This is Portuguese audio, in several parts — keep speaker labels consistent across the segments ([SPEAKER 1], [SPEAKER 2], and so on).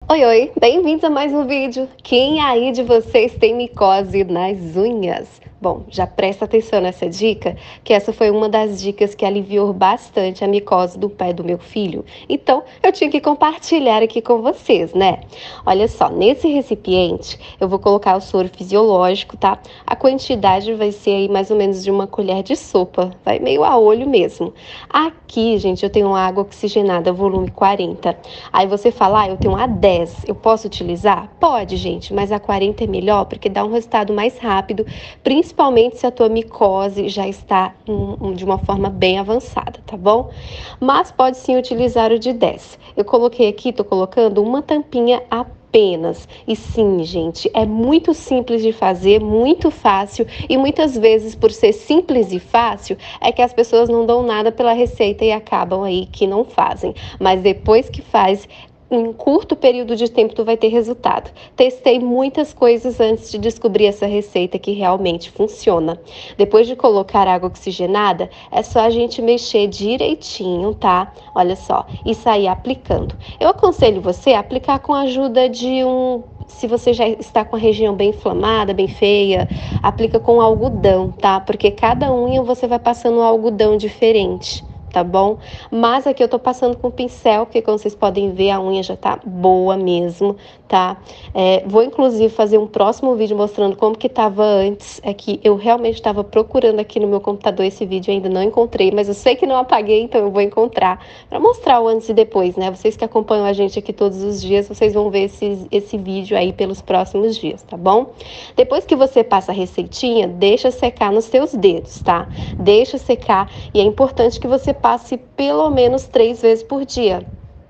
[SPEAKER 1] Oi, oi, bem-vindos a mais um vídeo. Quem aí de vocês tem micose nas unhas? Bom, já presta atenção nessa dica, que essa foi uma das dicas que aliviou bastante a micose do pé do meu filho. Então, eu tinha que compartilhar aqui com vocês, né? Olha só, nesse recipiente eu vou colocar o soro fisiológico, tá? A quantidade vai ser aí mais ou menos de uma colher de sopa, vai meio a olho mesmo. Aqui, gente, eu tenho água oxigenada, volume 40. Aí você fala, eu tenho a 10, eu posso utilizar? Pode, gente, mas a 40 é melhor porque dá um resultado mais rápido, principalmente se a tua micose já está de uma forma bem avançada, tá bom? Mas pode sim utilizar o de 10. Eu coloquei aqui, tô colocando uma tampinha apenas. E sim, gente, é muito simples de fazer, muito fácil e muitas vezes por ser simples e fácil é que as pessoas não dão nada pela receita e acabam aí que não fazem. Mas depois que faz, em um curto período de tempo tu vai ter resultado. Testei muitas coisas antes de descobrir essa receita que realmente funciona. Depois de colocar água oxigenada, é só a gente mexer direitinho, tá? Olha só, e sair aplicando. Eu aconselho você a aplicar com a ajuda de se você já está com a região bem inflamada, bem feia, aplica com algodão, tá? Porque cada unha você vai passando um algodão diferente, tá bom? Mas aqui eu tô passando com pincel, porque como vocês podem ver, a unha já tá boa mesmo, tá? Vou inclusive fazer um próximo vídeo mostrando como que tava antes. É que eu realmente estava procurando aqui no meu computador esse vídeo, ainda não encontrei, mas eu sei que não apaguei, então eu vou encontrar para mostrar o antes e depois, né? Vocês que acompanham a gente aqui todos os dias, vocês vão ver esse vídeo aí pelos próximos dias, tá bom? Depois que você passa a receitinha, deixa secar nos seus dedos, tá? Deixa secar e é importante que você passe pelo menos 3 vezes por dia,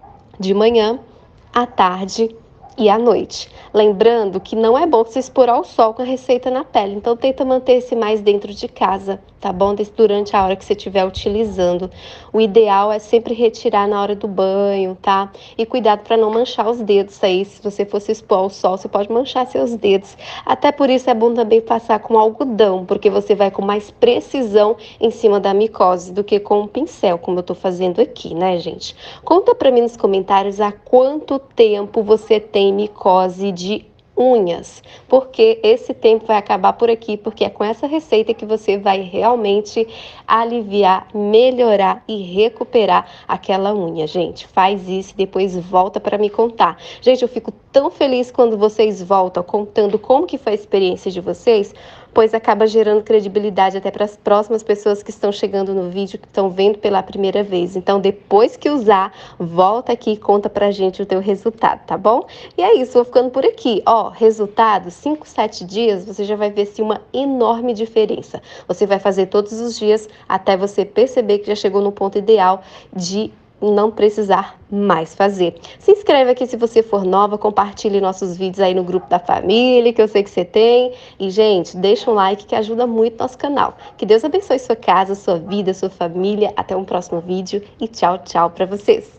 [SPEAKER 1] de manhã, à tarde e à noite. Lembrando que não é bom se expor ao sol com a receita na pele, então tenta manter-se mais dentro de casa, tá bom? Durante a hora que você estiver utilizando. O ideal é sempre retirar na hora do banho, tá? E cuidado para não manchar os dedos aí. Se você for se expor ao sol, você pode manchar seus dedos. Até por isso é bom também passar com algodão, porque você vai com mais precisão em cima da micose do que com um pincel, como eu tô fazendo aqui, né, gente? Conta para mim nos comentários há quanto tempo você tem micose de unhas, porque esse tempo vai acabar por aqui, porque é com essa receita que você vai realmente aliviar, melhorar e recuperar aquela unha, gente. Faz isso e depois volta para me contar. Gente, eu fico tão feliz quando vocês voltam contando como que foi a experiência de vocês, pois acaba gerando credibilidade até para as próximas pessoas que estão chegando no vídeo, que estão vendo pela primeira vez. Então, depois que usar, volta aqui e conta pra gente o teu resultado, tá bom? E é isso, vou ficando por aqui. Ó, resultado, 5, 7 dias, você já vai ver sim uma enorme diferença. Você vai fazer todos os dias até você perceber que já chegou no ponto ideal de não precisar mais fazer. Se inscreve aqui se você for nova, compartilhe nossos vídeos aí no grupo da família, que eu sei que você tem. E, gente, deixa um like que ajuda muito nosso canal. Que Deus abençoe sua casa, sua vida, sua família. Até um próximo vídeo e tchau, tchau pra vocês.